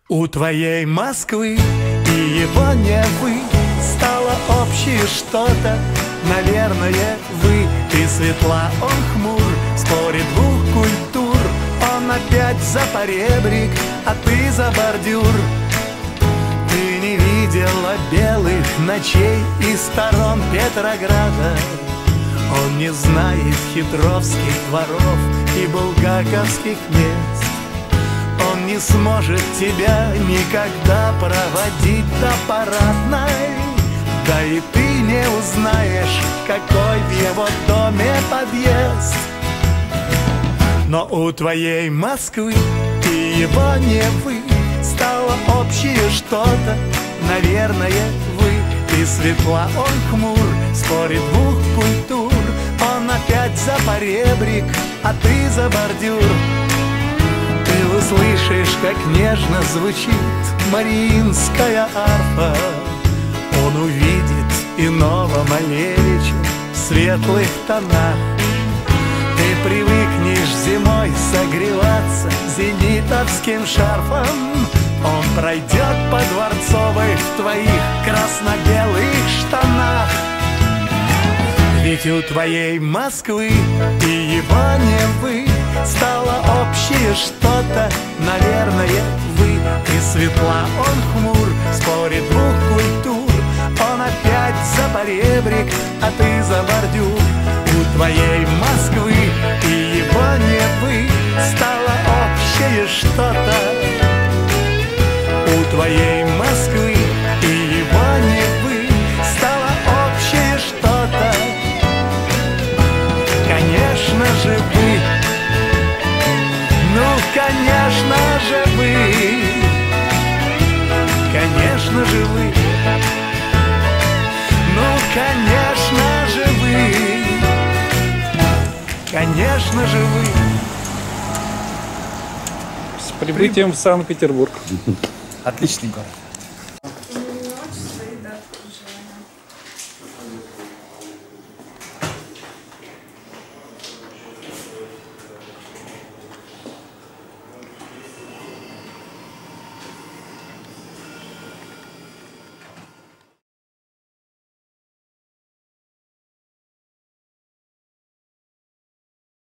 У твоей Москвы и его Невы стало общее что-то. Наверное, вы, ты светла, он хмур. В споре двух культур он опять за поребрик, а ты за бордюр. Ты не видела белых ночей и сторон Петрограда. Он не знает хитровских дворов и булгаковских мест. Он не сможет тебя никогда проводить до Парадной. Да и ты не узнаешь, какой в его доме подъезд. Но у твоей Москвы и его Невы стало общее что-то. Наверное, вы, ты светла, он хмур. В споре двух культур он опять за поребрик, а ты за бордюр. Ты услышишь, как нежно звучит мариинская арфа. Он увидит иного Малевича в светлых тонах. Ты привыкнешь зимой согреваться зенитовским шарфом. Он пройдет по Дворцовой в твоих красно-белых штанах. Ведь у твоей Москвы и его Невы стало общее что-то. Наверное, вы, ты светла, он хмур. В споре двух культур он опять за поребрик, а ты за бордюр. У твоей Москвы и его Невы стало общее что-то. У твоей Москвы и его Невы стало общее что-то. Конечно же вы, ну конечно же вы, конечно же вы, ну конечно же вы, конечно же вы. С прибытием в Санкт-Петербург. Отличный город.